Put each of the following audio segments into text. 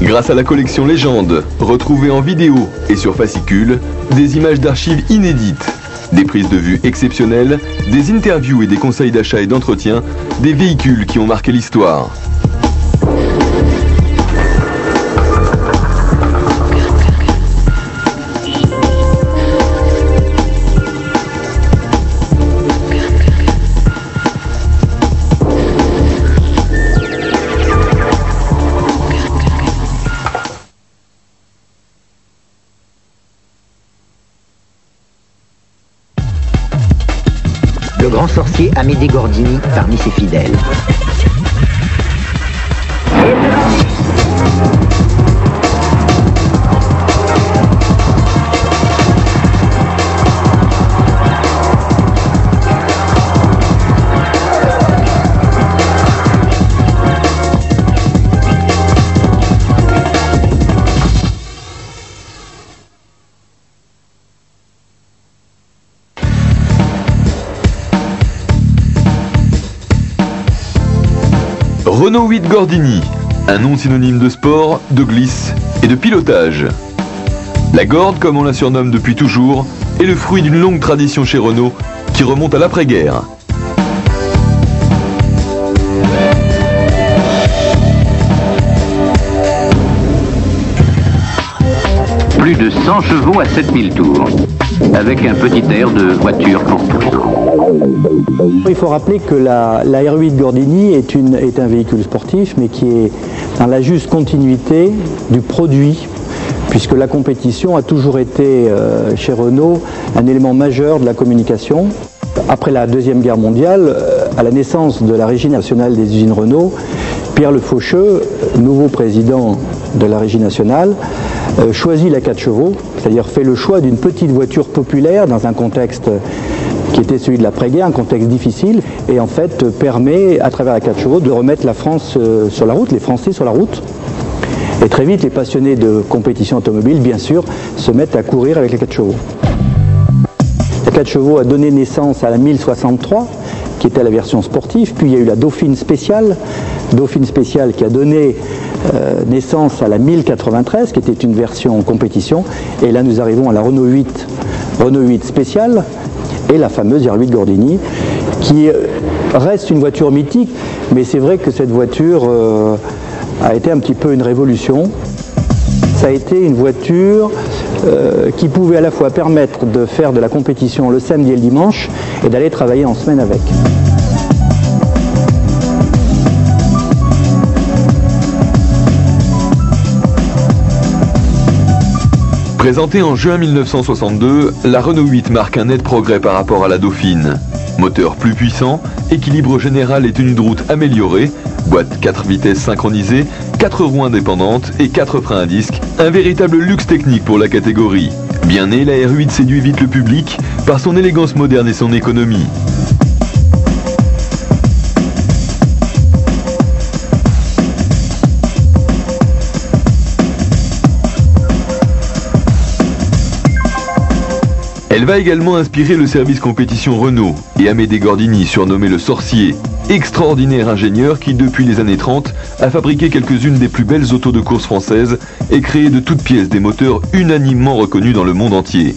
Grâce à la collection Légende, retrouvée en vidéo et sur fascicule, des images d'archives inédites, des prises de vue exceptionnelles, des interviews et des conseils d'achat et d'entretien, des véhicules qui ont marqué l'histoire. Le grand sorcier Amédée Gordini parmi ses fidèles. Renault 8 Gordini, un nom synonyme de sport, de glisse et de pilotage. La Gorde, comme on la surnomme depuis toujours, est le fruit d'une longue tradition chez Renault qui remonte à l'après-guerre. Plus de 100 chevaux à 7000 tours, avec un petit air de voiture courtoise. Il faut rappeler que la R8 Gordini est un véhicule sportif, mais qui est dans la juste continuité du produit, puisque la compétition a toujours été, chez Renault, un élément majeur de la communication. Après la Deuxième Guerre mondiale, à la naissance de la Régie nationale des usines Renault, Pierre Le Faucheux, nouveau président de la Régie nationale, choisit la 4 chevaux, c'est-à-dire fait le choix d'une petite voiture populaire dans un contexte qui était celui de l'après-guerre, un contexte difficile, et en fait permet, à travers la 4 chevaux, de remettre la France sur la route, les Français sur la route. Et très vite, les passionnés de compétition automobile, bien sûr, se mettent à courir avec les 4 chevaux. La 4 chevaux a donné naissance à la 1063, qui était la version sportive, puis il y a eu la Dauphine spéciale qui a donné naissance à la 1093, qui était une version compétition, et là nous arrivons à la Renault 8 spéciale, et la fameuse R8 Gordini, qui reste une voiture mythique, mais c'est vrai que cette voiture a été un petit peu une révolution. Ça a été une voiture qui pouvait à la fois permettre de faire de la compétition le samedi et le dimanche, et d'aller travailler en semaine avec. Présentée en juin 1962, la Renault 8 marque un net progrès par rapport à la Dauphine. Moteur plus puissant, équilibre général et tenue de route améliorée, boîte 4 vitesses synchronisées, 4 roues indépendantes et 4 freins à disque, un véritable luxe technique pour la catégorie. Bien née, la R8 séduit vite le public par son élégance moderne et son économie. Elle va également inspirer le service compétition Renault et Amédée Gordini, surnommé le Sorcier, extraordinaire ingénieur qui, depuis les années 30, a fabriqué quelques-unes des plus belles autos de course françaises et créé de toutes pièces des moteurs unanimement reconnus dans le monde entier.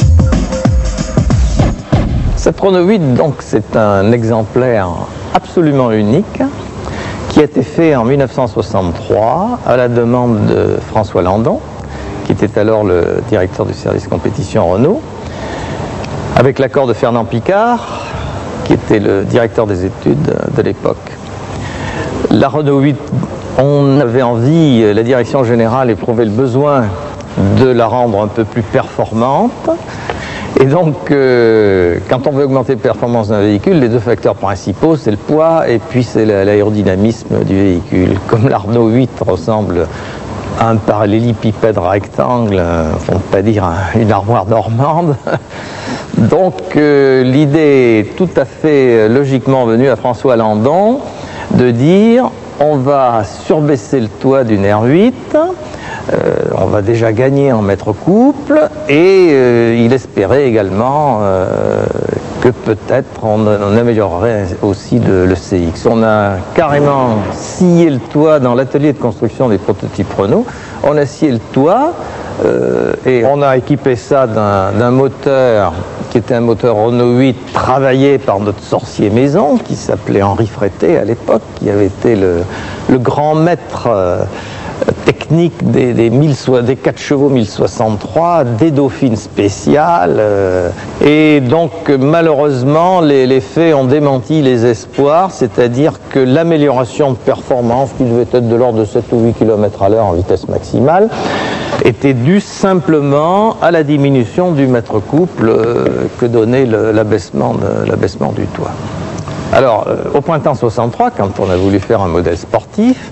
Cette Renault 8, donc, c'est un exemplaire absolument unique qui a été fait en 1963 à la demande de François Landon, qui était alors le directeur du service compétition Renault, avec l'accord de Fernand Picard, qui était le directeur des études de l'époque. La Renault 8, on avait envie, la direction générale éprouvait le besoin de la rendre un peu plus performante. Et donc, quand on veut augmenter la performance d'un véhicule, les deux facteurs principaux, c'est le poids et puis c'est l'aérodynamisme du véhicule. Comme la Renault 8 ressemble à un parallélépipède rectangle, pour ne pas dire une armoire normande. Donc l'idée est tout à fait logiquement venue à François Landon de dire on va surbaisser le toit d'une R8, On va déjà gagner en mètre couple et il espérait également que peut-être on améliorerait aussi le CX. On a carrément scié le toit dans l'atelier de construction des prototypes Renault. On a scié le toit et on a équipé ça d'un moteur qui était un moteur Renault 8 travaillé par notre sorcier maison qui s'appelait Henri Frété à l'époque, qui avait été le grand maître technique des 4 chevaux 1063, des Dauphines spéciales. Et donc malheureusement les faits ont démenti les espoirs, c'est-à-dire que l'amélioration de performance, qui devait être de l'ordre de 7 ou 8 km/h en vitesse maximale, était due simplement à la diminution du mètre couple que donnait l'abaissement du toit. Alors, au printemps 63, quand on a voulu faire un modèle sportif,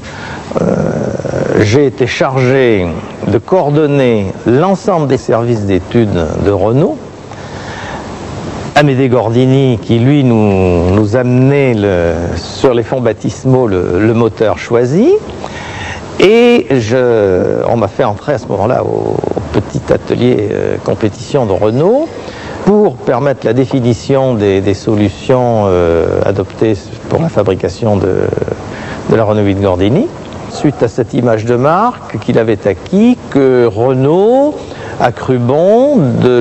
j'ai été chargé de coordonner l'ensemble des services d'études de Renault. Amédée Gordini, qui lui nous amenait sur les fonds baptismaux le moteur choisi. Et on m'a fait entrer à ce moment-là au petit atelier compétition de Renault pour permettre la définition des solutions adoptées pour la fabrication de la Renault 8 Gordini. Suite à cette image de marque qu'il avait acquis, que Renault a cru bon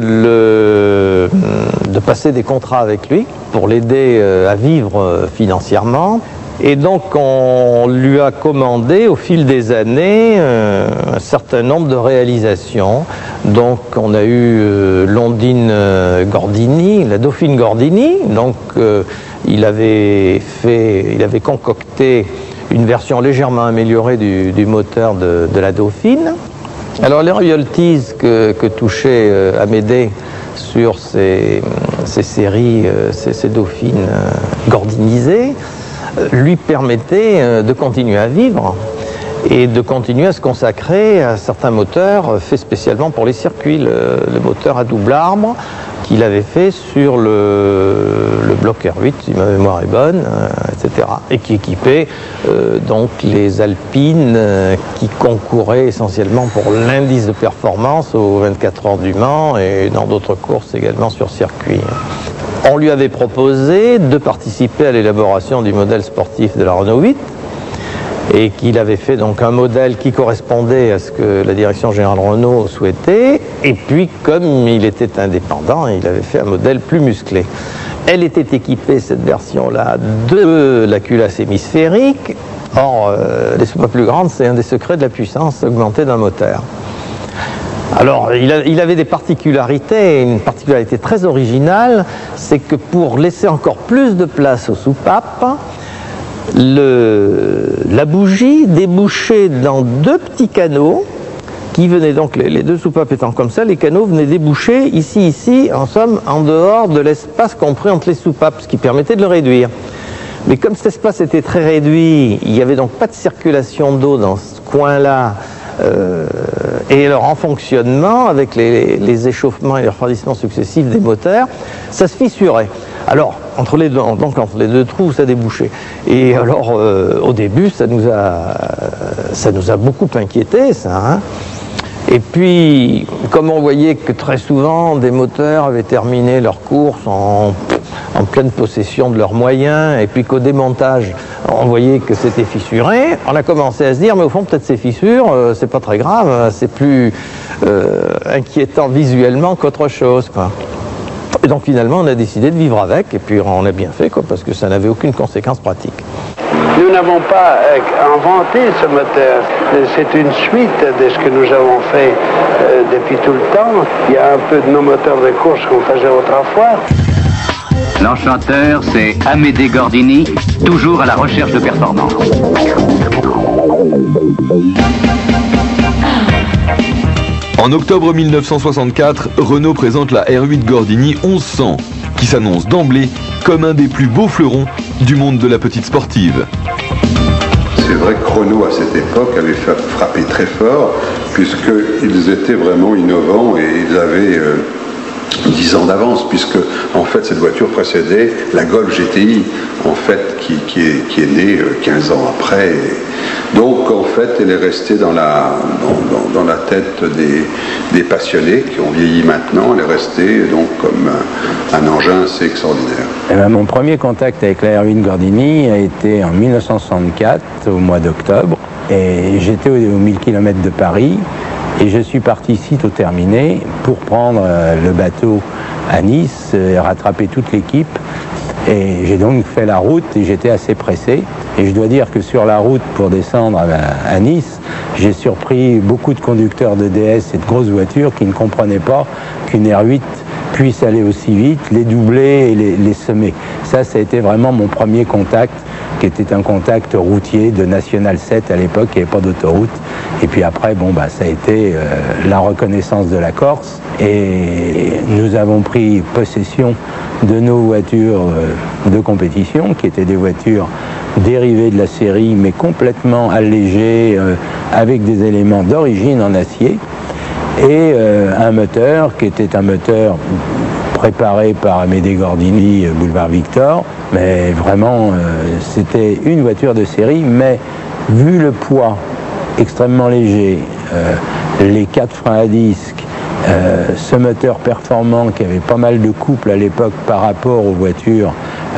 de passer des contrats avec lui pour l'aider à vivre financièrement. Et donc on lui a commandé au fil des années un certain nombre de réalisations. Donc on a eu l'Ondine Gordini, la Dauphine Gordini. Donc il avait concocté une version légèrement améliorée du moteur de la Dauphine. Alors les royalties que touchait Amédée sur ces séries, ces Dauphines gordinisées, lui permettait de continuer à vivre et de continuer à se consacrer à certains moteurs faits spécialement pour les circuits. Le moteur à double arbre qu'il avait fait sur le bloc R8, si ma mémoire est bonne, etc. Et qui équipait donc les Alpines qui concouraient essentiellement pour l'indice de performance aux 24 heures du Mans et dans d'autres courses également sur circuit. On lui avait proposé de participer à l'élaboration du modèle sportif de la Renault 8 et qu'il avait fait donc un modèle qui correspondait à ce que la direction générale Renault souhaitait. Et puis, comme il était indépendant, il avait fait un modèle plus musclé. Elle était équipée, cette version-là, de la culasse hémisphérique. Or, les soupapes plus grandes, c'est un des secrets de la puissance augmentée d'un moteur. Alors, il avait des particularités, une particularité très originale, c'est que pour laisser encore plus de place aux soupapes, la bougie débouchait dans deux petits canaux qui venaient donc, les deux soupapes étant comme ça, les canaux venaient déboucher ici, en somme, en dehors de l'espace compris entre les soupapes, ce qui permettait de le réduire. Mais comme cet espace était très réduit, il n'y avait donc pas de circulation d'eau dans ce coin-là, et alors en fonctionnement, avec les échauffements et les refroidissements successifs des moteurs, ça se fissurait. Alors, entre les deux trous, ça débouchait. Et alors, au début, ça nous a beaucoup inquiété, ça. Hein. Et puis, comme on voyait que très souvent, des moteurs avaient terminé leur course en pleine possession de leurs moyens, et puis qu'au démontage, on voyait que c'était fissuré, on a commencé à se dire, mais au fond, peut-être ces fissures, c'est pas très grave, c'est plus inquiétant visuellement qu'autre chose, quoi. Et donc finalement, on a décidé de vivre avec, et puis on a bien fait, quoi, parce que ça n'avait aucune conséquence pratique. Nous n'avons pas inventé ce moteur, c'est une suite de ce que nous avons fait depuis tout le temps. Il y a un peu de nos moteurs de course qu'on faisait autrefois. L'enchanteur, c'est Amédée Gordini, toujours à la recherche de performance. En octobre 1964, Renault présente la R8 Gordini 1100, qui s'annonce d'emblée comme un des plus beaux fleurons du monde de la petite sportive. C'est vrai que Renault, à cette époque, avait frappé très fort, puisqu'ils étaient vraiment innovants et ils avaient 10 ans d'avance, puisque en fait cette voiture précédait la Golf GTI, en fait, qui est née 15 ans après. Donc en fait elle est restée dans la tête des passionnés qui ont vieilli maintenant. Elle est restée donc comme un engin assez extraordinaire. Eh bien, mon premier contact avec la R8 Gordini a été en 1964 au mois d'octobre, et j'étais aux 1000 km de Paris. Et je suis parti sitôt terminé pour prendre le bateau à Nice et rattraper toute l'équipe. Et j'ai donc fait la route et j'étais assez pressé. Et je dois dire que sur la route pour descendre à Nice, j'ai surpris beaucoup de conducteurs de DS et de grosses voitures qui ne comprenaient pas qu'une R8 puisse aller aussi vite, les doubler et les semer. Ça a été vraiment mon premier contact, qui était un contact routier de National 7 à l'époque, il n'y avait pas d'autoroute. Et puis après, ça a été la reconnaissance de la Corse. Et nous avons pris possession de nos voitures de compétition, qui étaient des voitures dérivées de la série, mais complètement allégées, avec des éléments d'origine en acier. Et un moteur qui était un moteur préparé par Amédée Gordini, Boulevard Victor, mais vraiment c'était une voiture de série, mais vu le poids extrêmement léger, les 4 freins à disque, ce moteur performant qui avait pas mal de couple à l'époque par rapport aux voitures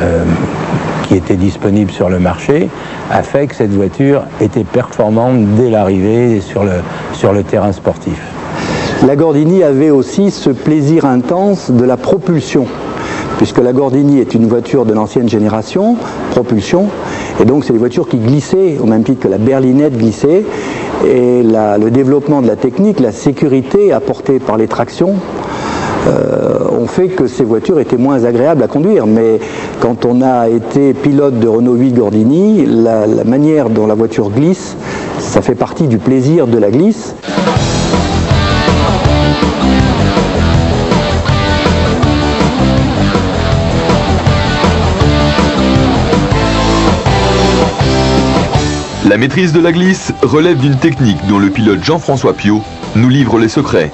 qui étaient disponibles sur le marché, a fait que cette voiture était performante dès l'arrivée sur le terrain sportif. La Gordini avait aussi ce plaisir intense de la propulsion, puisque la Gordini est une voiture de l'ancienne génération, propulsion, et donc c'est des voitures qui glissaient, au même titre que la berlinette glissait, et le développement de la technique, la sécurité apportée par les tractions, ont fait que ces voitures étaient moins agréables à conduire. Mais quand on a été pilote de Renault 8 Gordini, la manière dont la voiture glisse, ça fait partie du plaisir de la glisse. La maîtrise de la glisse relève d'une technique dont le pilote Jean-François Piot nous livre les secrets.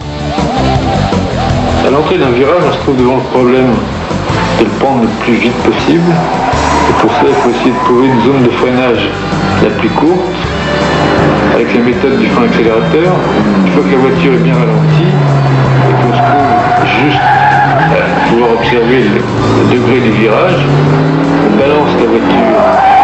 À l'entrée d'un virage, on se trouve devant le problème de le prendre le plus vite possible. Et pour ça, il faut essayer de trouver une zone de freinage la plus courte, avec la méthode du frein accélérateur. Une fois que la voiture est bien ralentie, et qu'on se trouve juste à pouvoir observer le degré du virage, on balance la voiture.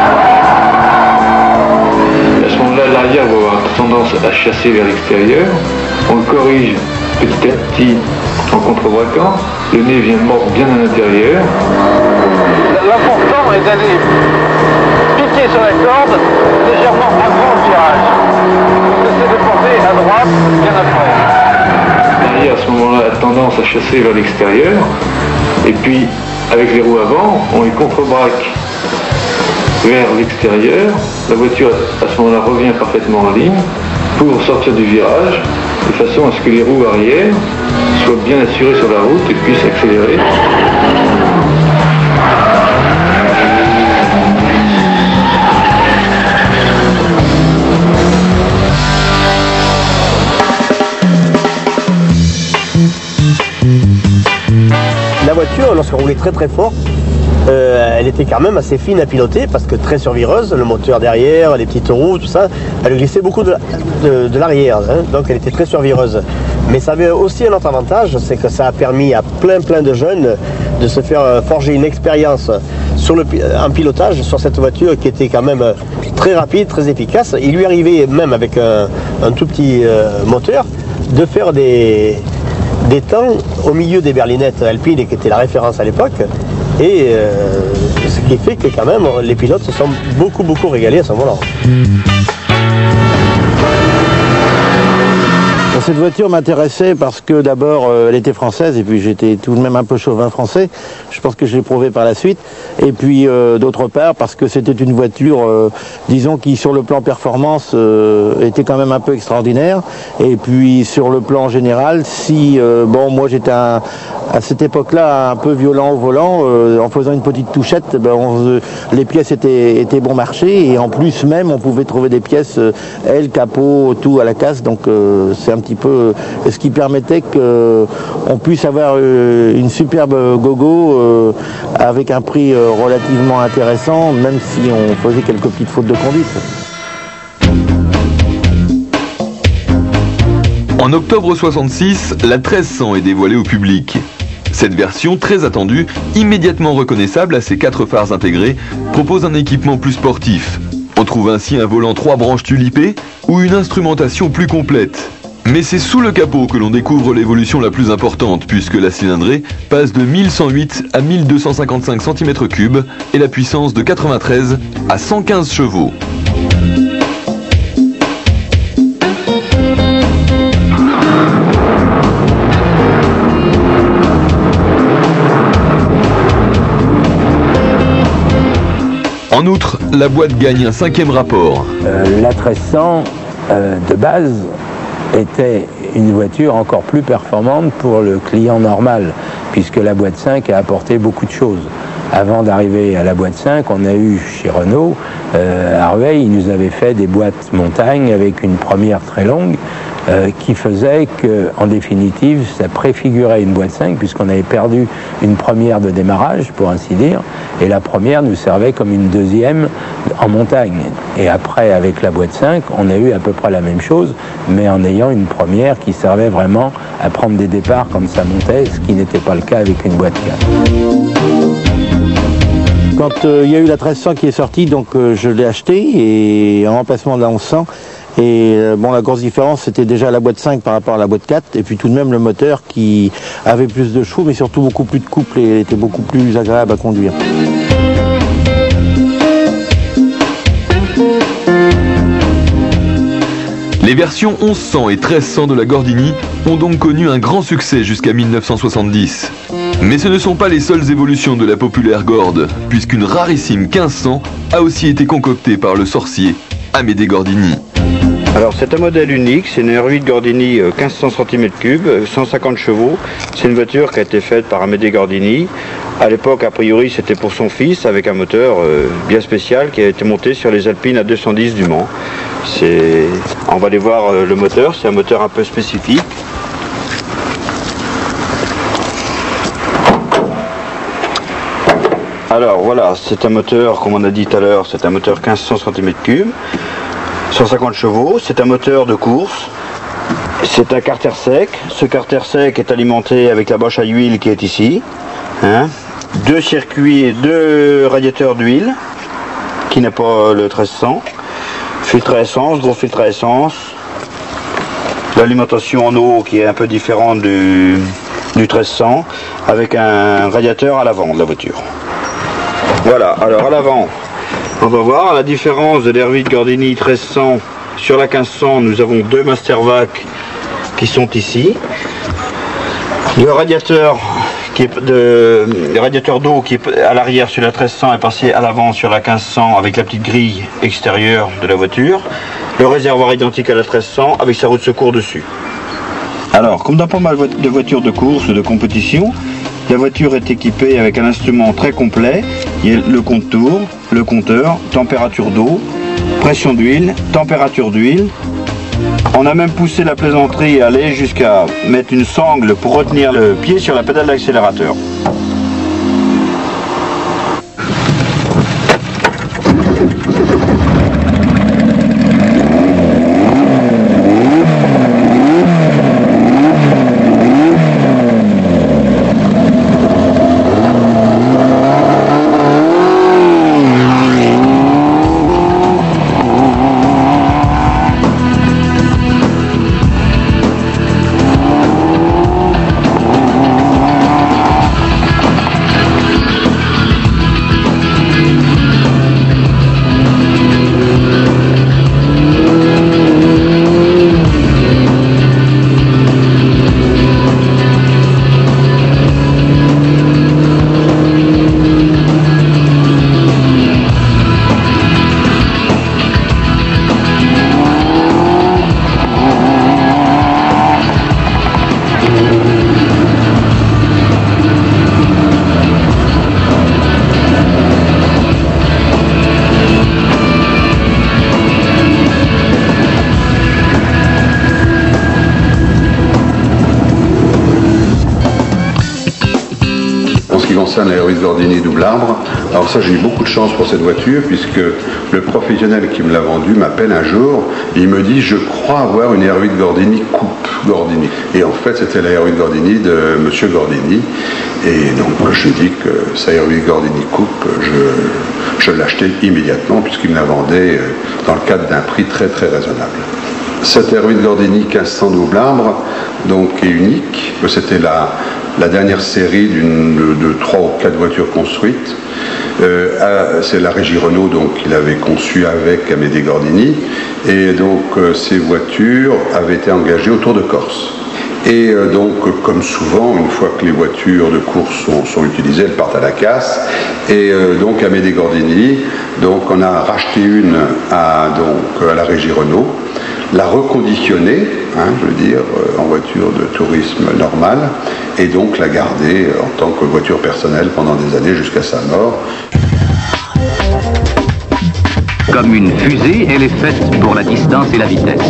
À ce moment-là, l'arrière va avoir tendance à chasser vers l'extérieur. On le corrige petit à petit en contrebraquant. Le nez vient mordre bien à l'intérieur. L'important est d'aller piquer sur la corde légèrement avant le virage. Cessez de porter à droite bien après. L'arrière, à ce moment-là, a tendance à chasser vers l'extérieur. Et puis, avec les roues avant, on les contrebraque vers l'extérieur. La voiture, à ce moment-là, revient parfaitement en ligne pour sortir du virage, de façon à ce que les roues arrière soient bien assurées sur la route et puissent accélérer. La voiture, lorsqu'on roulait très très fort, elle était quand même assez fine à piloter parce que très survireuse, le moteur derrière, les petites roues, tout ça, elle glissait beaucoup de l'arrière, hein, donc elle était très survireuse. Mais ça avait aussi un autre avantage, c'est que ça a permis à plein de jeunes de se faire forger une expérience en pilotage sur cette voiture qui était quand même très rapide, très efficace. Il lui arrivait même avec un tout petit moteur de faire des temps au milieu des berlinettes alpines qui étaient la référence à l'époque. Et ce qui fait que quand même les pilotes se sont beaucoup régalés à ce moment-là. Cette voiture m'intéressait parce que d'abord elle était française et puis j'étais tout de même un peu chauvin français. Je pense que je l'ai prouvé par la suite. Et puis d'autre part parce que c'était une voiture, disons, qui sur le plan performance était quand même un peu extraordinaire. Et puis sur le plan général, si bon, moi j'étais à cette époque-là un peu violent au volant, en faisant une petite touchette, les pièces étaient bon marché et en plus même on pouvait trouver des pièces ailes, capot, tout à la casse. Donc c'est un petit petit peu, ce qui permettait qu'on puisse avoir une superbe gogo avec un prix relativement intéressant, même si on faisait quelques petites fautes de conduite. En octobre 66, la 1300 est dévoilée au public. Cette version, très attendue, immédiatement reconnaissable à ses 4 phares intégrés, propose un équipement plus sportif. On trouve ainsi un volant 3 branches tulipées ou une instrumentation plus complète. Mais c'est sous le capot que l'on découvre l'évolution la plus importante, puisque la cylindrée passe de 1108 à 1255 cm3 et la puissance de 93 à 115 chevaux. En outre, la boîte gagne un 5e rapport. La 1300 de base était une voiture encore plus performante pour le client normal, puisque la boîte 5 a apporté beaucoup de choses. Avant d'arriver à la boîte 5, on a eu chez Renault, Harvey, il nous avait fait des boîtes montagne avec une première très longue, qui faisait qu'en définitive, ça préfigurait une boîte 5, puisqu'on avait perdu une première de démarrage, pour ainsi dire, et la première nous servait comme une deuxième en montagne. Et après, avec la boîte 5, on a eu à peu près la même chose, mais en ayant une première qui servait vraiment à prendre des départs quand ça montait, ce qui n'était pas le cas avec une boîte 4. Quand il y a eu la 1300 qui est sortie, donc je l'ai acheté et en remplacement de la 1100. Et bon, la grosse différence, c'était déjà la boîte 5 par rapport à la boîte 4, et puis tout de même le moteur qui avait plus de chevaux, mais surtout beaucoup plus de couple et était beaucoup plus agréable à conduire. Les versions 1100 et 1300 de la Gordini ont donc connu un grand succès jusqu'à 1970. Mais ce ne sont pas les seules évolutions de la populaire Gord, puisqu'une rarissime 1500 a aussi été concoctée par le sorcier Amédée Gordini. Alors c'est un modèle unique, c'est une R8 Gordini 1500 cm3, 150 chevaux. C'est une voiture qui a été faite par Amédée Gordini. À l'époque, a priori, c'était pour son fils, avec un moteur bien spécial qui a été monté sur les Alpines à 210 du Mans. On va aller voir le moteur, c'est un moteur un peu spécifique. Alors voilà, c'est un moteur, comme on a dit tout à l'heure, c'est un moteur 1500 cm3, 150 chevaux, c'est un moteur de course, c'est un carter sec. Ce carter sec est alimenté avec la boche à huile qui est ici. Deux circuits, deux radiateurs d'huile, qui n'est pas le 1300, filtre à essence, gros filtre à essence, l'alimentation en eau qui est un peu différente du 1300, avec un radiateur à l'avant de la voiture. Voilà, alors à l'avant, on va voir la différence de l'R8 Gordini 1300 sur la 1500. Nous avons deux Mastervac qui sont ici. Le radiateur d'eau qui est à l'arrière sur la 1300 est passé à l'avant sur la 1500 avec la petite grille extérieure de la voiture. Le réservoir identique à la 1300 avec sa roue de secours dessus. Alors, comme dans pas mal de voitures de course, de compétition, la voiture est équipée avec un instrument très complet. Il y a le compte-tour, le compteur, température d'eau, pression d'huile, température d'huile. On a même poussé la plaisanterie et aller jusqu'à mettre une sangle pour retenir le pied sur la pédale d'accélérateur. concerne la R8 Gordini double arbre, alors ça j'ai eu beaucoup de chance pour cette voiture puisque le professionnel qui me l'a vendue m'appelle un jour et il me dit je crois avoir une R8 Gordini coupe Gordini. Et en fait c'était la R8 Gordini de Monsieur Gordini et donc je dis que sa R8 Gordini coupe, je l'achetais immédiatement puisqu'il me la vendait dans le cadre d'un prix très très raisonnable. Cette R8 Gordini 1500 double arbre donc est unique, c'était la dernière série de 3 ou 4 voitures construites. C'est la régie Renault donc qu'il avait conçue avec Amédée Gordini et donc ces voitures avaient été engagées au Tour de Corse. Et donc, comme souvent, une fois que les voitures de course sont utilisées, elles partent à la casse. Et donc, Amédée Gordini, donc, on a racheté une à la régie Renault, l'a reconditionnée, je veux dire, en voiture de tourisme normale, et donc la garder en tant que voiture personnelle pendant des années jusqu'à sa mort. Comme une fusée, elle est faite pour la distance et la vitesse.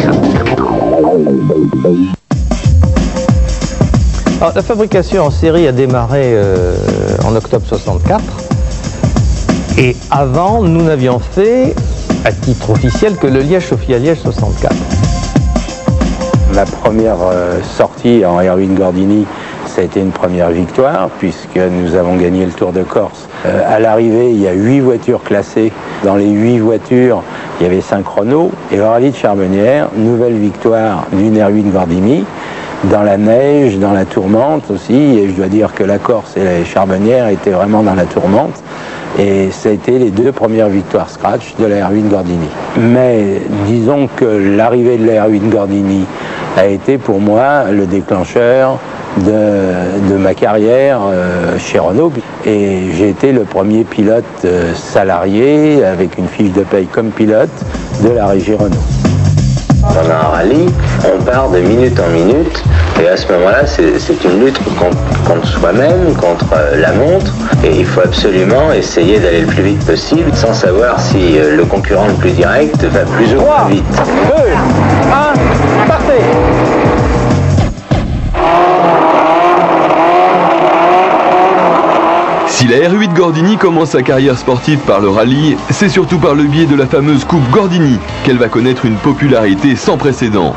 Alors, la fabrication en série a démarré en octobre 64 et avant nous n'avions fait à titre officiel que le Liège-Sofia-Liège 64. Ma première sortie en R8 Gordini, ça a été une première victoire puisque nous avons gagné le Tour de Corse. À l'arrivée, il y a 8 voitures classées. Dans les 8 voitures, il y avait 5 Renault et au rallye de Charbonnières, nouvelle victoire d'une R8 Gordini. Dans la neige, dans la tourmente aussi, et je dois dire que la Corse et la Charbonnières étaient vraiment dans la tourmente, et ça a été les 2 premières victoires scratch de la R8 Gordini. Mais disons que l'arrivée de la R8 Gordini a été pour moi le déclencheur de ma carrière chez Renault, et j'ai été le premier pilote salarié avec une fiche de paye comme pilote de la régie Renault. Pendant un rallye, on part de minute en minute et à ce moment-là, c'est une lutte contre soi-même, contre la montre et il faut absolument essayer d'aller le plus vite possible sans savoir si le concurrent le plus direct va plus ou moins vite. 3, 2, 1, partez! Si la R8 Gordini commence sa carrière sportive par le rallye, c'est surtout par le biais de la fameuse Coupe Gordini qu'elle va connaître une popularité sans précédent.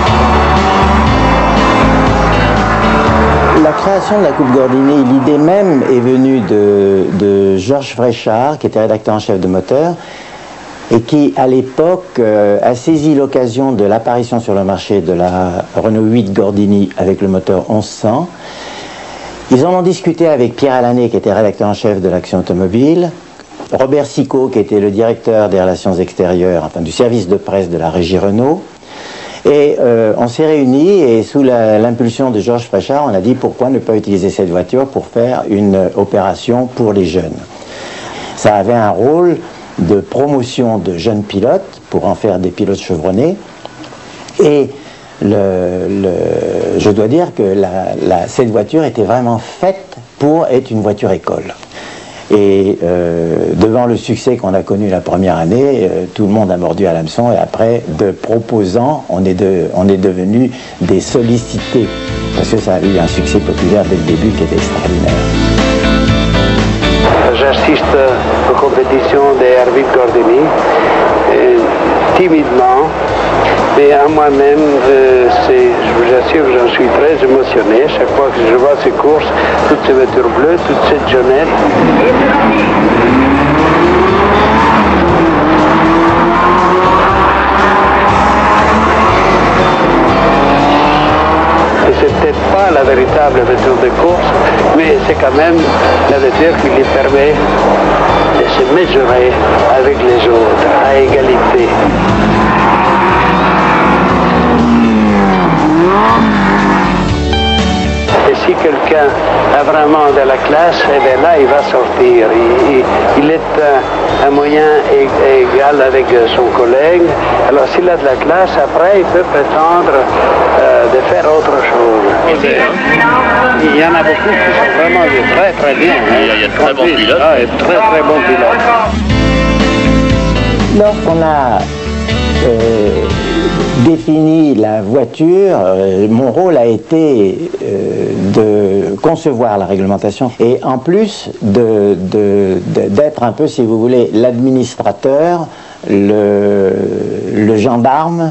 La création de la Coupe Gordini, l'idée même est venue de Georges Fréchard, qui était rédacteur en chef de Moteur, et qui, à l'époque, a saisi l'occasion de l'apparition sur le marché de la Renault 8 Gordini avec le moteur 1100. Ils en ont discuté avec Pierre Allané, qui était rédacteur en chef de l'Action Automobile, Robert Sicot, qui était le directeur des relations extérieures, enfin du service de presse de la régie Renault. Et on s'est réunis et sous l'impulsion de Georges Fréchard, on a dit pourquoi ne pas utiliser cette voiture pour faire une opération pour les jeunes. Ça avait un rôle de promotion de jeunes pilotes pour en faire des pilotes chevronnés. Et je dois dire que cette voiture était vraiment faite pour être une voiture école. Et devant le succès qu'on a connu la première année, tout le monde a mordu à l'hameçon et après, de proposants, on est devenus des sollicités. Parce que ça a eu un succès populaire dès le début qui était extraordinaire. J'assiste aux compétitions des R8 Gordini, timidement. Mais à moi-même, je vous assure, j'en suis très émotionné. Chaque fois que je vois ces courses, toutes ces voitures bleues, toute cette jeunesse. Et c'est peut-être pas la véritable voiture de course, mais c'est quand même la voiture qui lui permet de se mesurer avec les autres, à égalité. Et si quelqu'un a vraiment de la classe, eh bien là, il va sortir. Il est un moyen égal avec son collègue. Alors s'il a de la classe, après, il peut prétendre de faire autre chose. Il y en a beaucoup qui sont vraiment très très bien. Il y a de très bons pilotes. Ah, très très bons pilotes. Lorsqu'on a défini la voiture, mon rôle a été de concevoir la réglementation et en plus d'être un peu, si vous voulez, l'administrateur, le gendarme,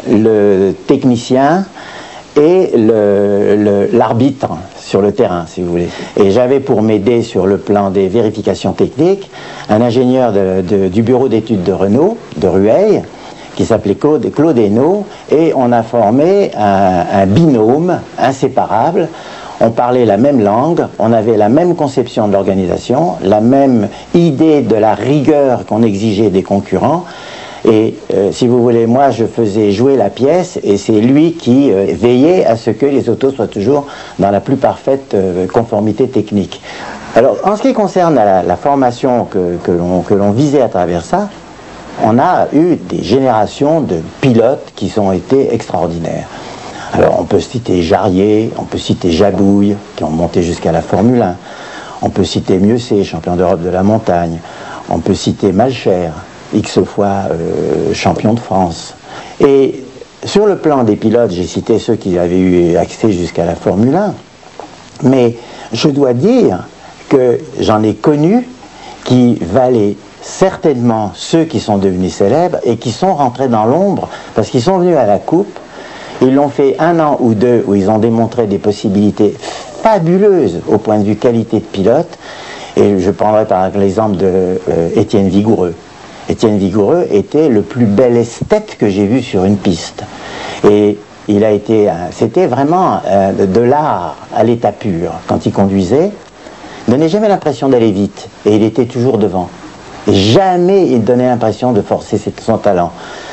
le technicien et l'arbitre sur le terrain, si vous voulez. Et j'avais pour m'aider sur le plan des vérifications techniques un ingénieur du bureau d'études de Renault, de Rueil, qui s'appelait Claude Hainaut, et on a formé un binôme inséparable. On parlait la même langue, on avait la même conception de l'organisation, la même idée de la rigueur qu'on exigeait des concurrents. Et si vous voulez, moi je faisais jouer la pièce et c'est lui qui veillait à ce que les autos soient toujours dans la plus parfaite conformité technique. Alors en ce qui concerne la formation que l'on visait à travers ça, on a eu des générations de pilotes qui ont été extraordinaires. Alors on peut citer Jarier, on peut citer Jabouille, qui ont monté jusqu'à la Formule 1. On peut citer Mieuxet, champion d'Europe de la montagne. On peut citer Malcher, X fois champion de France. Et sur le plan des pilotes, j'ai cité ceux qui avaient eu accès jusqu'à la Formule 1. Mais je dois dire que j'en ai connu qui valaient certainement ceux qui sont devenus célèbres et qui sont rentrés dans l'ombre parce qu'ils sont venus à la Coupe. Ils l'ont fait 1 an ou 2 où ils ont démontré des possibilités fabuleuses au point de vue qualité de pilote. Et je prendrai par exemple l'exemple de Étienne Vigoureux. Étienne Vigoureux était le plus bel esthète que j'ai vu sur une piste. Et il a été, c'était vraiment de l'art à l'état pur. Quand il conduisait, il ne donnait jamais l'impression d'aller vite. Et il était toujours devant. Et jamais il donnait l'impression de forcer son talent.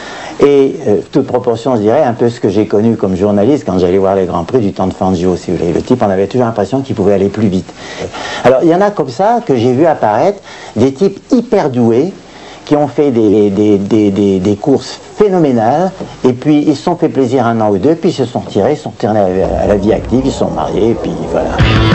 Et toute proportion, je dirais, un peu ce que j'ai connu comme journaliste quand j'allais voir les Grands Prix du temps de Fangio, si vous voulez. Le type, on avait toujours l'impression qu'il pouvait aller plus vite. Alors, il y en a comme ça que j'ai vu apparaître des types hyper doués qui ont fait des courses phénoménales, et puis ils se sont fait plaisir 1 an ou 2, puis ils se sont retirés, ils sont retournés à la vie active, ils se sont mariés, et puis voilà.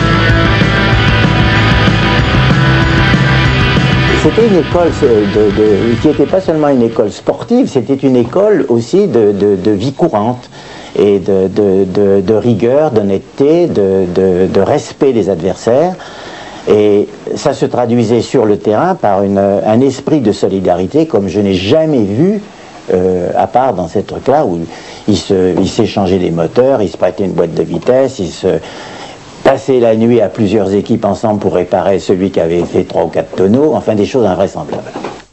C'était une école qui n'était pas seulement une école sportive, c'était une école aussi de vie courante, et de rigueur, d'honnêteté, de respect des adversaires. Et ça se traduisait sur le terrain par un esprit de solidarité comme je n'ai jamais vu, à part dans ces trucs-là où ils s'échangeaient des moteurs, ils se prêtaient une boîte de vitesse, ils se passaient la nuit à plusieurs équipes ensemble pour réparer celui qui avait fait 3 ou 4 tonneaux, enfin des choses invraisemblables.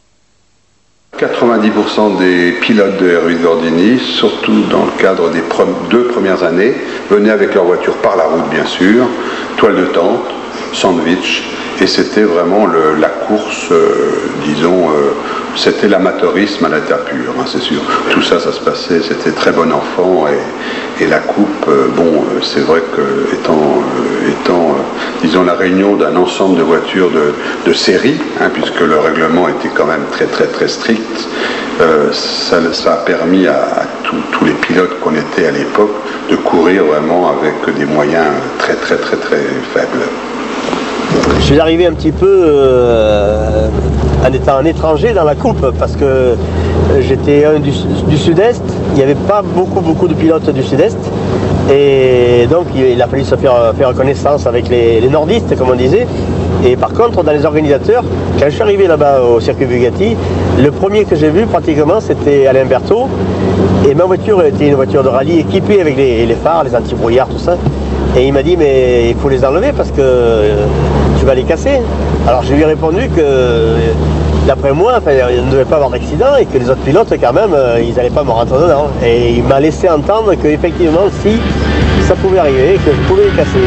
90% des pilotes de R8 Gordini, surtout dans le cadre des 2 premières années, venaient avec leur voiture par la route bien sûr, toile de tente, sandwich, et c'était vraiment la course, disons, c'était l'amateurisme à l'état pur, hein, c'est sûr. Tout ça, ça se passait, c'était très bon enfant, et la coupe, bon, c'est vrai que étant disons, la réunion d'un ensemble de voitures de série, hein, puisque le règlement était quand même très très très strict, ça a permis à tous les pilotes qu'on était à l'époque de courir vraiment avec des moyens très très très très faibles. Je suis arrivé un petit peu en étant un étranger dans la coupe parce que j'étais du sud-est, il n'y avait pas beaucoup de pilotes du sud-est et donc il a fallu se faire connaissance avec les nordistes comme on disait. Et par contre dans les organisateurs, quand je suis arrivé là-bas au circuit Bugatti, le premier que j'ai vu pratiquement c'était Alain Berthaud et ma voiture était une voiture de rallye équipée avec les phares, les anti-brouillards, tout ça. Et il m'a dit mais il faut les enlever parce que tu vas les casser. Alors je lui ai répondu que d'après moi, enfin, il ne devait pas avoir d'accident et que les autres pilotes quand même, ils n'allaient pas me rentrer dedans. Et il m'a laissé entendre qu'effectivement si ça pouvait arriver, que je pouvais les casser.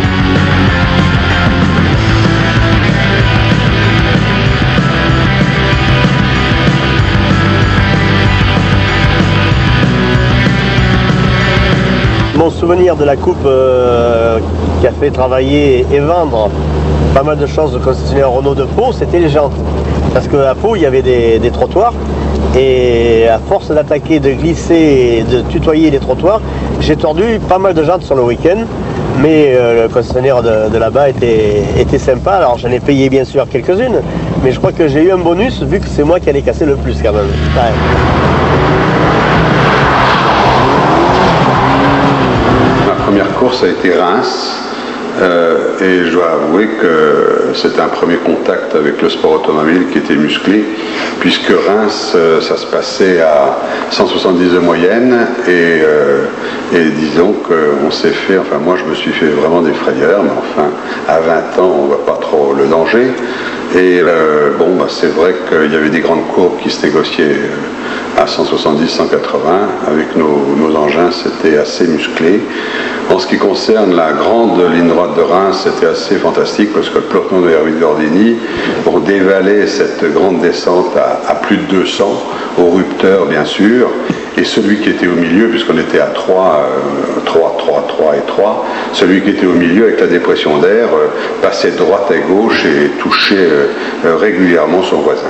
Mon souvenir de la coupe qui a fait travailler et vendre pas mal de choses de concessionnaire Renault de Pau, c'était les jantes. Parce qu'à Pau, il y avait des trottoirs et à force d'attaquer, de glisser et de tutoyer les trottoirs, j'ai tordu pas mal de jantes sur le week-end. Mais le concessionnaire de là-bas était sympa, alors j'en ai payé bien sûr quelques-unes, mais je crois que j'ai eu un bonus vu que c'est moi qui allais casser le plus quand même. Ouais. ça a été Reims. Et je dois avouer que c'était un premier contact avec le sport automobile qui était musclé, puisque Reims, ça se passait à 170 de moyenne, et disons qu'on s'est fait, enfin moi je me suis fait vraiment des frayeurs, mais enfin à 20 ans on ne voit pas trop le danger. Et bon, bah, c'est vrai qu'il y avait des grandes courbes qui se négociaient à 170, 180. Avec nos engins, c'était assez musclé. En ce qui concerne la grande ligne droite de Reims, c'était assez fantastique parce que le peloton de R8 Gordini, on dévalait cette grande descente à plus de 200, au rupteur bien sûr, et celui qui était au milieu, puisqu'on était à 3 et 3, celui qui était au milieu avec la dépression d'air passait de droite à gauche et touchait régulièrement son voisin.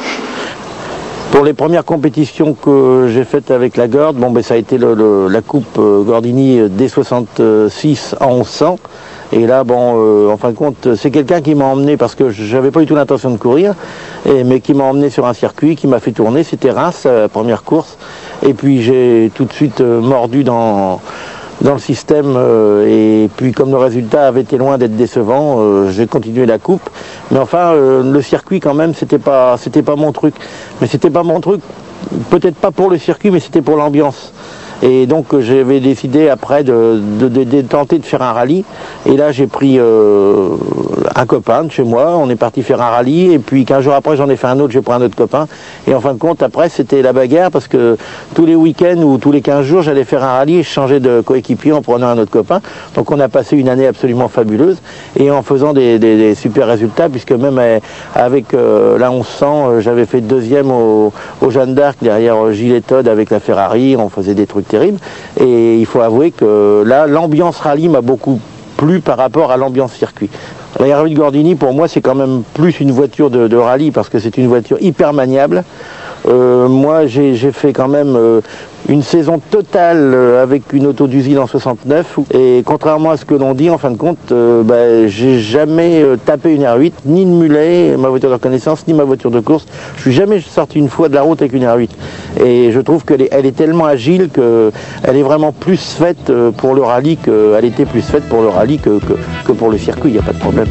Pour les premières compétitions que j'ai faites avec la Gord, bon, ben, ça a été la coupe Gordini D66 à 1100. Et là, bon, en fin de compte, c'est quelqu'un qui m'a emmené, parce que j'avais pas du tout l'intention de courir, mais qui m'a emmené sur un circuit, qui m'a fait tourner. C'était Reims, la première course. Et puis j'ai tout de suite mordu dans le système, et puis comme le résultat avait été loin d'être décevant, j'ai continué la coupe. Mais enfin, le circuit quand même, c'était pas mon truc. Mais c'était pas mon truc, peut-être pas pour le circuit, mais c'était pour l'ambiance. Et donc j'avais décidé après de tenter de faire un rallye. Et là j'ai pris un copain de chez moi, on est parti faire un rallye, et puis 15 jours après j'en ai fait un autre, j'ai pris un autre copain. Et en fin de compte après c'était la bagarre, parce que tous les week-ends ou tous les 15 jours j'allais faire un rallye et je changeais de coéquipier en prenant un autre copain. Donc on a passé une année absolument fabuleuse, et en faisant des super résultats, puisque même avec la 1100 j'avais fait deuxième au Jeanne d'Arc derrière Gilles Todd avec la Ferrari, on faisait des trucs terrible. Et il faut avouer que là, l'ambiance rallye m'a beaucoup plu par rapport à l'ambiance circuit. La R8 Gordini, pour moi, c'est quand même plus une voiture de rallye, parce que c'est une voiture hyper maniable. Moi, j'ai fait quand même une saison totale avec une auto d'usine en 69, et contrairement à ce que l'on dit, en fin de compte, j'ai jamais tapé une R8, ni de mulet, ma voiture de reconnaissance, ni ma voiture de course. Je suis jamais sorti une fois de la route avec une R8. Et je trouve qu'elle est tellement agile qu'elle est vraiment plus faite pour le rallye, qu'elle était plus faite pour le rallye que pour le circuit, il n'y a pas de problème.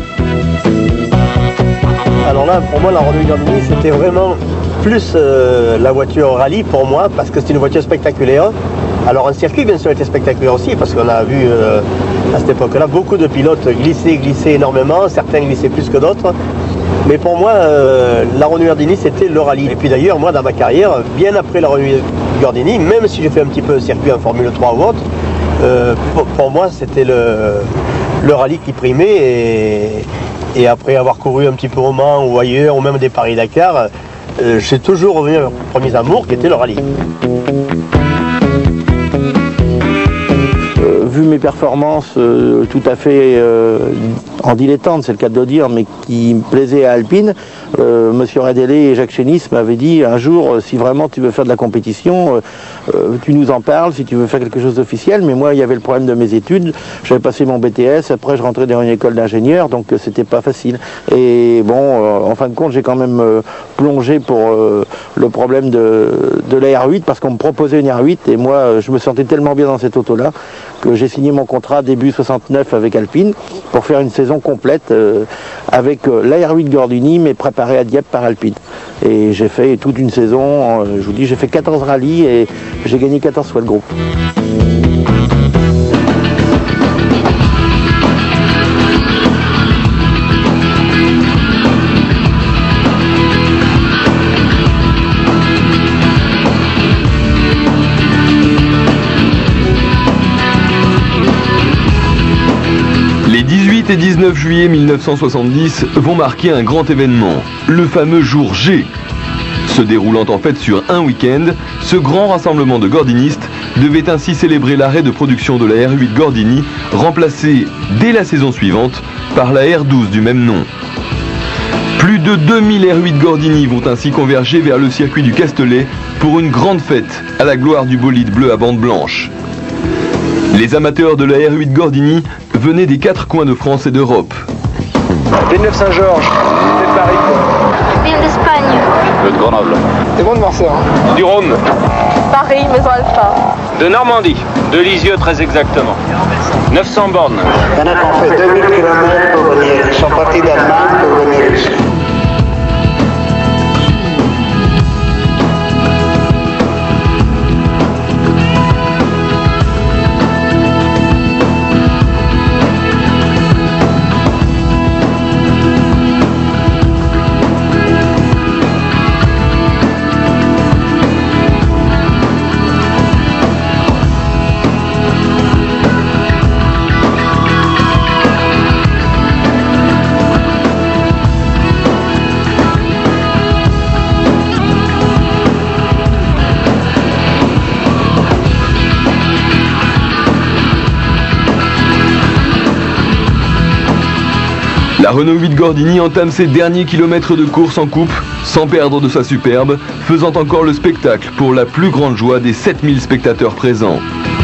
Alors là, pour moi, la Renault Gordini, c'était vraiment plus la voiture rallye pour moi, parce que c'est une voiture spectaculaire. Alors un circuit, bien sûr, était spectaculaire aussi, parce qu'on a vu à cette époque-là beaucoup de pilotes glisser énormément, certains glissaient plus que d'autres. Mais pour moi, la Renault Gordini, c'était le rallye. Et puis d'ailleurs, moi, dans ma carrière, bien après la Renault Gordini, même si j'ai fait un petit peu de circuit en Formule 3 ou autre, pour moi, c'était le rallye qui primait. Et après avoir couru un petit peu au Mans ou ailleurs, ou même des Paris-Dakar, j'ai toujours revenu à mes premiers amours, qui était le rallye. Vu mes performances tout à fait en dilettante, c'est le cas de le dire, mais qui me plaisaient à Alpine, Monsieur Redélé et Jacques Chénis m'avaient dit un jour, si vraiment tu veux faire de la compétition, tu nous en parles, si tu veux faire quelque chose d'officiel. Mais moi, il y avait le problème de mes études, j'avais passé mon BTS, après je rentrais dans une école d'ingénieur, donc c'était pas facile. Et bon, en fin de compte, j'ai quand même plongé pour le problème de la R8, parce qu'on me proposait une R8, et moi, je me sentais tellement bien dans cette auto-là, que j'ai signé mon contrat début 69 avec Alpine pour faire une saison complète avec la R8 Gordini, mais préparée à Dieppe par Alpine. Et j'ai fait toute une saison, je vous dis, j'ai fait 14 rallyes et j'ai gagné 14 fois le groupe. Et 19 juillet 1970 vont marquer un grand événement, le fameux jour G. Se déroulant en fait sur un week-end, ce grand rassemblement de gordinistes devait ainsi célébrer l'arrêt de production de la R8 Gordini, remplacée dès la saison suivante par la R12 du même nom. Plus de 2000 R8 Gordini vont ainsi converger vers le circuit du Castellet pour une grande fête à la gloire du bolide bleu à bande blanche. Les amateurs de la R8 Gordini venaient des 4 coins de France et d'Europe. Villeneuve Saint-Georges, c'est de Paris quoi. Ville d'Espagne. De Grenoble. C'est bon de voir ça. Du Rhône. Paris, Maison Alpha. De Normandie, de Lisieux très exactement. 900 bornes. Il y en a qui ont fait 2000 km pour venir. Ils sont partis d'Allemagne pour venir ici. La Renault 8 Gordini entame ses derniers kilomètres de course en coupe, sans perdre de sa superbe, faisant encore le spectacle pour la plus grande joie des 7000 spectateurs présents.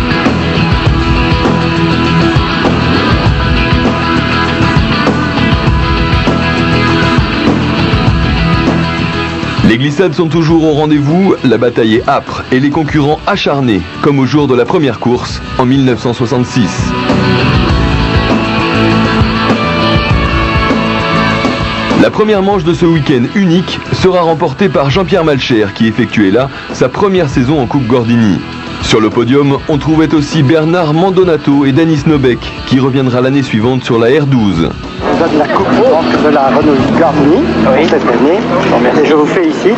Les glissades sont toujours au rendez-vous, la bataille est âpre et les concurrents acharnés, comme au jour de la première course en 1966. La première manche de ce week-end unique sera remportée par Jean-Pierre Malcher qui effectuait là sa première saison en Coupe Gordini. Sur le podium, on trouvait aussi Bernard Mandonato et Denis Nobeck qui reviendra l'année suivante sur la R12. Je donne la coupe de la Renault 8 Gordini cette année et je vous félicite.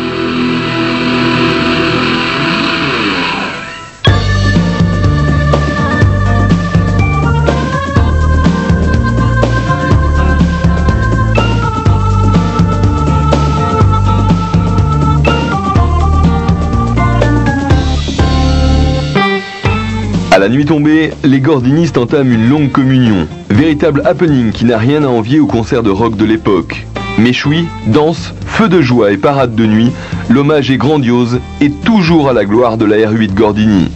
À la nuit tombée, les gordinistes entament une longue communion. Véritable happening qui n'a rien à envier au concert de rock de l'époque. Méchoui, danse, feu de joie et parade de nuit, l'hommage est grandiose et toujours à la gloire de la R8 Gordini.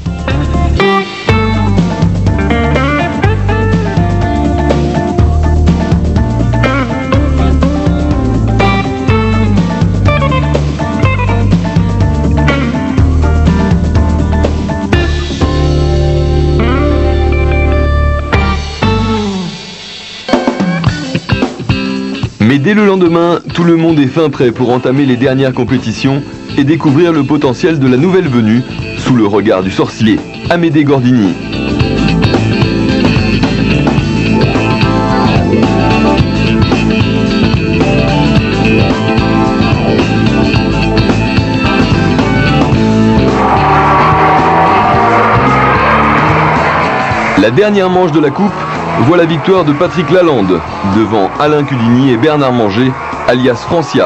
Mais dès le lendemain, tout le monde est fin prêt pour entamer les dernières compétitions et découvrir le potentiel de la nouvelle venue sous le regard du sorcier, Amédée Gordini. La dernière manche de la coupe voit la victoire de Patrick Lalande devant Alain Cudini et Bernard Manger, alias Francia.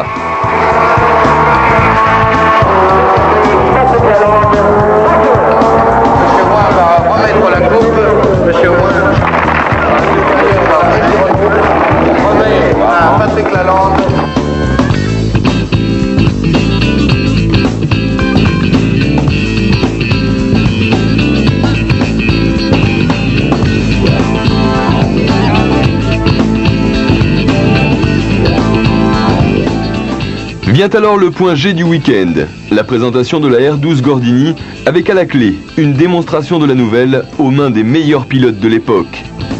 Monsieur Moin va remettre la coupe. Monsieur Moin remet à Patrick Lalande. Vient alors le point G du week-end, la présentation de la R12 Gordini avec à la clé une démonstration de la nouvelle aux mains des meilleurs pilotes de l'époque.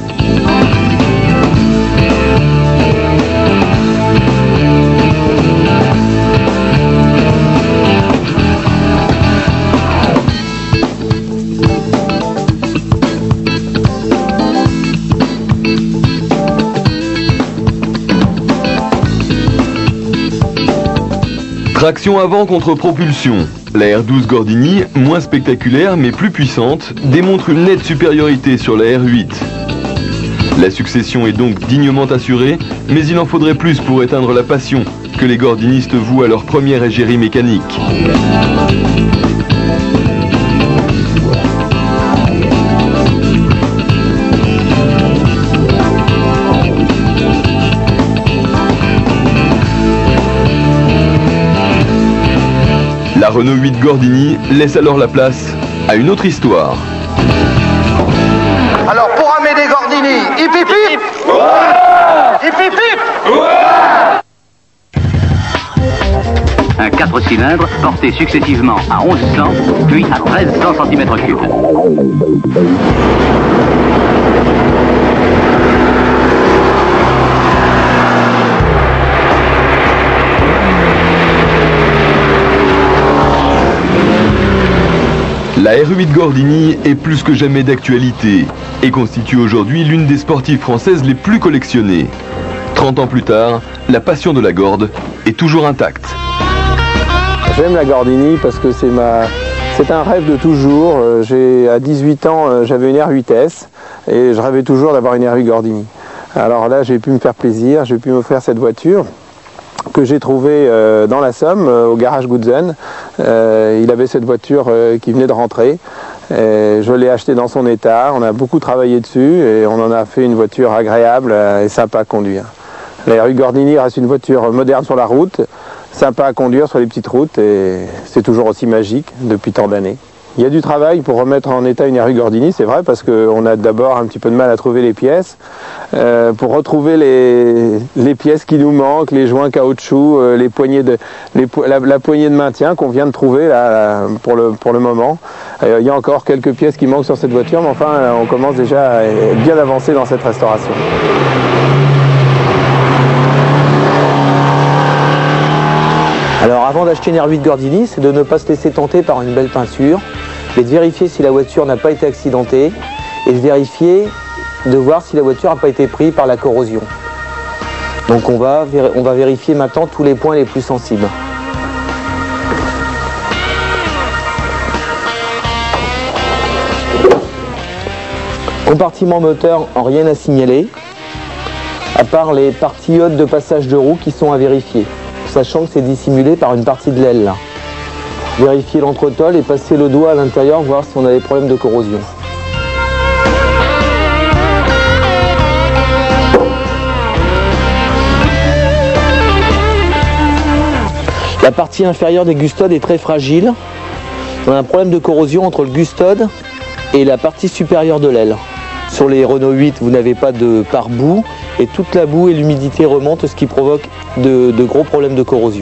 Traction avant contre propulsion. La R12 Gordini, moins spectaculaire mais plus puissante, démontre une nette supériorité sur la R8. La succession est donc dignement assurée, mais il en faudrait plus pour éteindre la passion que les gordinistes vouent à leur première égérie mécanique. La Renault 8 Gordini laisse alors la place à une autre histoire. Alors pour Amédée Gordini, hip hip hip, ouais, hip hip hip, ouais. un 4 cylindres porté successivement à 1100 puis à 1300 cm3. La R8 Gordini est plus que jamais d'actualité et constitue aujourd'hui l'une des sportives françaises les plus collectionnées. 30 ans plus tard, la passion de la Gorde est toujours intacte. J'aime la Gordini parce que c'est un rêve de toujours. À 18 ans, j'avais une R8S et je rêvais toujours d'avoir une R8 Gordini. Alors là, j'ai pu me faire plaisir, j'ai pu m'offrir cette voiture que j'ai trouvée dans la Somme, au garage Goodzen. Il avait cette voiture qui venait de rentrer. Et je l'ai achetée dans son état, on a beaucoup travaillé dessus et on en a fait une voiture agréable et sympa à conduire. La R8 Gordini reste une voiture moderne sur la route, sympa à conduire sur les petites routes et c'est toujours aussi magique depuis tant d'années. Il y a du travail pour remettre en état une R8 Gordini, c'est vrai, parce qu'on a d'abord un petit peu de mal à trouver les pièces. Pour retrouver les pièces qui nous manquent, les joints caoutchouc, la poignée de maintien qu'on vient de trouver là, pour le moment. Il y a encore quelques pièces qui manquent sur cette voiture, mais enfin on commence déjà à être bien avancé dans cette restauration. Alors avant d'acheter une R8 Gordini, c'est de ne pas se laisser tenter par une belle peinture, et de vérifier si la voiture n'a pas été accidentée, et de voir si la voiture n'a pas été prise par la corrosion. Donc on va vérifier maintenant tous les points les plus sensibles. Compartiment moteur, en rien à signaler, à part les parties hautes de passage de roue qui sont à vérifier, sachant que c'est dissimulé par une partie de l'aile là. Vérifier l'entretol et passer le doigt à l'intérieur, voir si on a des problèmes de corrosion. La partie inférieure des gustodes est très fragile. On a un problème de corrosion entre le gustode et la partie supérieure de l'aile. Sur les Renault 8, vous n'avez pas de pare-boue et toute la boue et l'humidité remontent, ce qui provoque de gros problèmes de corrosion.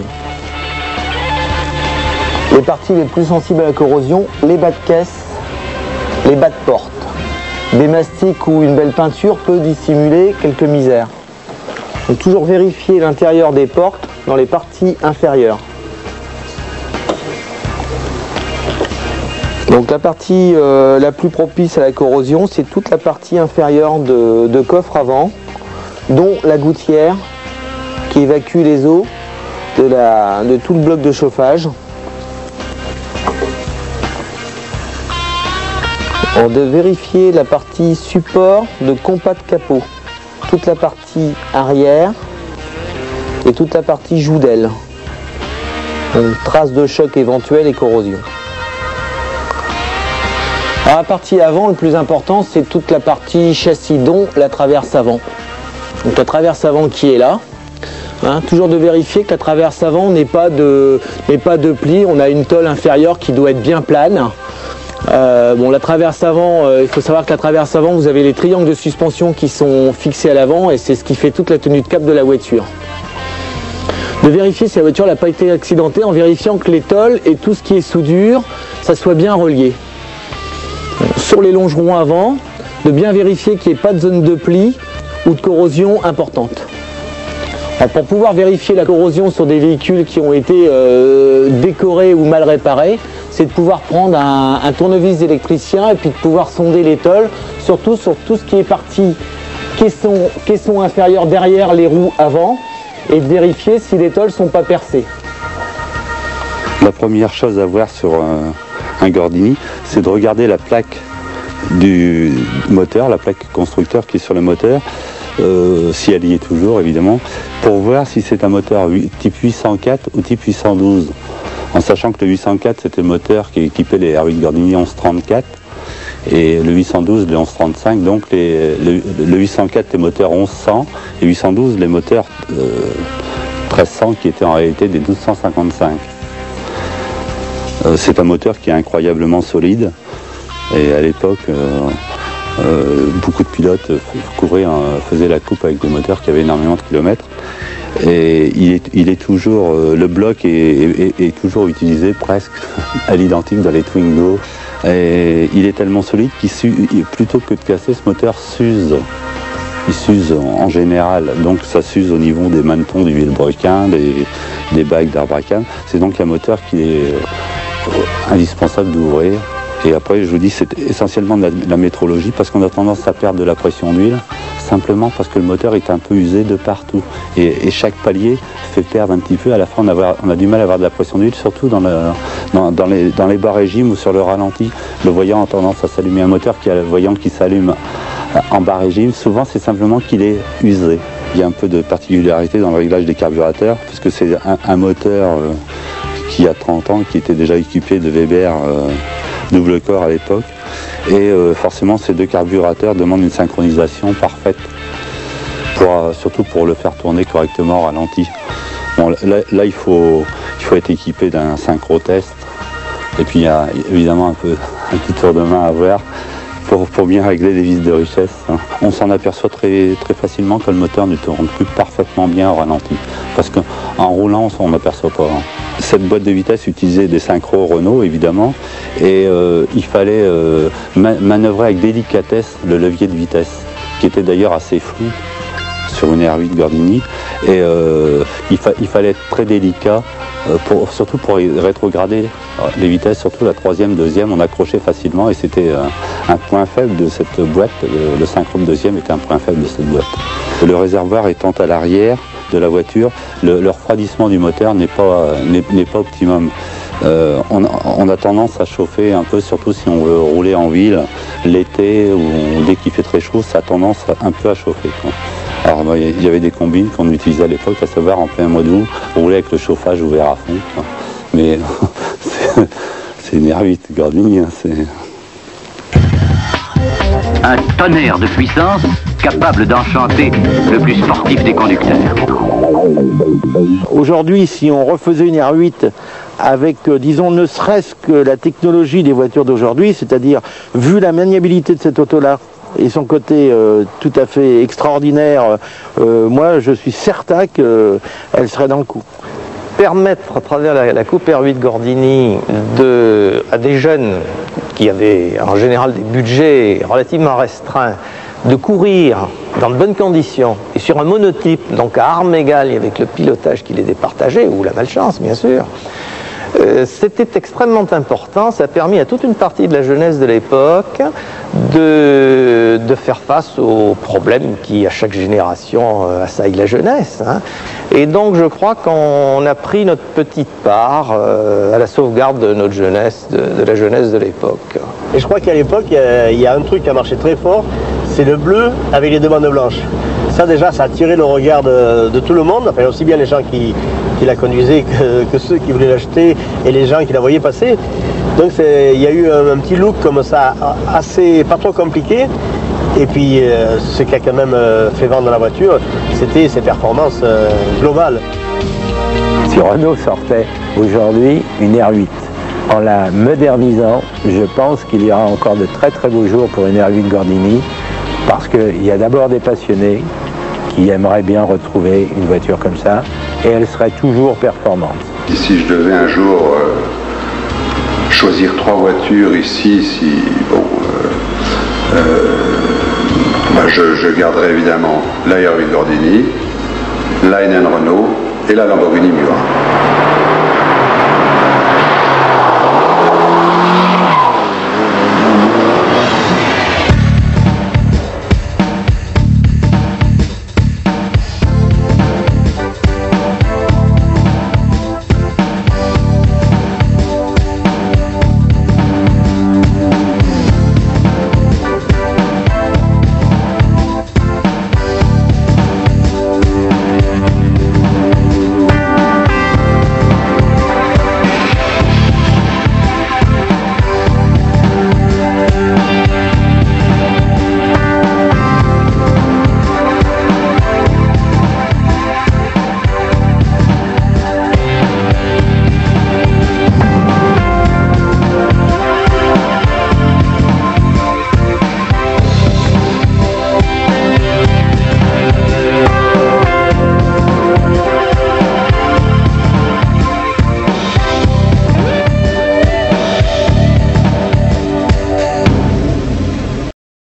Les parties les plus sensibles à la corrosion, les bas de caisse, les bas de porte. Des mastiques ou une belle peinture peut dissimuler quelques misères. Donc toujours vérifier l'intérieur des portes dans les parties inférieures. Donc la partie la plus propice à la corrosion, c'est toute la partie inférieure de coffre avant, dont la gouttière qui évacue les eaux de tout le bloc de chauffage. On doit vérifier la partie support de compas de capot, toute la partie arrière et toute la partie joue d'aile. Traces de choc éventuelles et corrosion. Alors la partie avant, le plus important, c'est toute la partie châssis, dont la traverse avant. Donc la traverse avant qui est là. Toujours de vérifier que la traverse avant n'ait pas de pli. On a une tôle inférieure qui doit être bien plane. La traverse avant, il faut savoir que la traverse avant, vous avez les triangles de suspension qui sont fixés à l'avant et c'est ce qui fait toute la tenue de cap de la voiture. De vérifier si la voiture n'a pas été accidentée en vérifiant que les tôles et tout ce qui est soudure, ça soit bien relié. Sur les longerons avant, de bien vérifier qu'il n'y ait pas de zone de pli ou de corrosion importante. Alors pour pouvoir vérifier la corrosion sur des véhicules qui ont été décorés ou mal réparés, c'est de pouvoir prendre un tournevis d'électricien et puis de pouvoir sonder les tôles, surtout sur tout ce qui est partie caisson inférieur derrière les roues avant, et de vérifier si les tôles ne sont pas percées. La première chose à voir sur un Gordini, c'est de regarder la plaque du moteur, la plaque constructeur qui est sur le moteur, si elle y est toujours évidemment, pour voir si c'est un moteur type 804 ou type 812. En sachant que le 804 c'était le moteur qui équipait les R8 Gordini 1134 et le 812 les 1135, donc le 804 les moteurs 1100 et 812 les moteurs 1300 qui étaient en réalité des 1255. C'est un moteur qui est incroyablement solide et à l'époque beaucoup de pilotes faisaient la coupe avec des moteurs qui avaient énormément de kilomètres. Et il est toujours, le bloc est toujours utilisé presque à l'identique dans les Twingo. Et il est tellement solide qu'il plutôt que de casser, ce moteur s'use. Il s'use en général, donc ça s'use au niveau des manetons du vilebrequin, des bagues d'arbracane. C'est donc un moteur qui est indispensable d'ouvrir. Et après, je vous dis, c'est essentiellement de la métrologie parce qu'on a tendance à perdre de la pression d'huile, simplement parce que le moteur est un peu usé de partout. Et chaque palier fait perdre un petit peu. À la fin, on a du mal à avoir de la pression d'huile, surtout dans les bas régimes ou sur le ralenti. Le voyant a tendance à s'allumer. Un moteur qui a le voyant qui s'allume en bas régime, souvent c'est simplement qu'il est usé. Il y a un peu de particularité dans le réglage des carburateurs, puisque c'est un moteur qui a 30 ans, qui était déjà équipé de Weber double corps à l'époque. Et forcément, ces deux carburateurs demandent une synchronisation parfaite, surtout pour le faire tourner correctement au ralenti. Bon, là il faut être équipé d'un synchro-test. Et puis il y a évidemment un petit tour de main à voir pour bien régler les vis de richesse. On s'en aperçoit très facilement que le moteur ne tourne plus parfaitement bien au ralenti. Parce qu'en roulant, on n'aperçoit pas. Cette boîte de vitesse utilisait des synchros Renault, évidemment, et il fallait manœuvrer avec délicatesse le levier de vitesse, qui était d'ailleurs assez flou sur une R8 Gordini. Et il fallait être très délicat, surtout pour rétrograder les vitesses, surtout la troisième, deuxième, on accrochait facilement et c'était un point faible de cette boîte. Le synchro de deuxième était un point faible de cette boîte. Le réservoir étant à l'arrière de la voiture, le refroidissement du moteur n'est pas optimum. On a tendance à chauffer un peu, surtout si on veut rouler en ville l'été ou dès qu'il fait très chaud, ça a tendance un peu à chauffer, quoi. Alors il y avait des combines qu'on utilisait à l'époque, à savoir en plein mois d'août, rouler avec le chauffage ouvert à fond, quoi. Mais c'est une R8 Gordini, hein, un tonnerre de puissance capable d'enchanter le plus sportif des conducteurs. Aujourd'hui, si on refaisait une R8 avec, disons, ne serait-ce que la technologie des voitures d'aujourd'hui, c'est-à-dire, vu la maniabilité de cette auto-là, et son côté tout à fait extraordinaire, moi je suis certain qu'elle serait dans le coup. Permettre à travers la coupe R8 Gordini à des jeunes qui avaient en général des budgets relativement restreints de courir dans de bonnes conditions et sur un monotype, donc à armes égales et avec le pilotage qui les départageait, ou la malchance bien sûr, c'était extrêmement important. Ça a permis à toute une partie de la jeunesse de l'époque de faire face aux problèmes qui, à chaque génération, assaillent la jeunesse, hein. Et donc, je crois qu'on a pris notre petite part à la sauvegarde de notre jeunesse, de la jeunesse de l'époque. Et je crois qu'à l'époque, il y a un truc qui a marché très fort, c'est le bleu avec les deux bandes blanches. Ça, déjà, ça a attiré le regard de tout le monde, enfin, aussi bien les gens qui la conduisaient que ceux qui voulaient l'acheter et les gens qui la voyaient passer. Donc il y a eu un petit look comme ça, assez pas trop compliqué. Et puis ce qui a quand même fait vendre la voiture, c'était ses performances globales. Si Renault sortait aujourd'hui une R8, en la modernisant, je pense qu'il y aura encore de très très beaux jours pour une R8 Gordini, parce qu'il y a d'abord des passionnés qui aimeraient bien retrouver une voiture comme ça, et elle serait toujours performante. Si je devais un jour choisir 3 voitures ici, je garderais évidemment la R8 Gordini, la NN Renault et la Lamborghini Miura.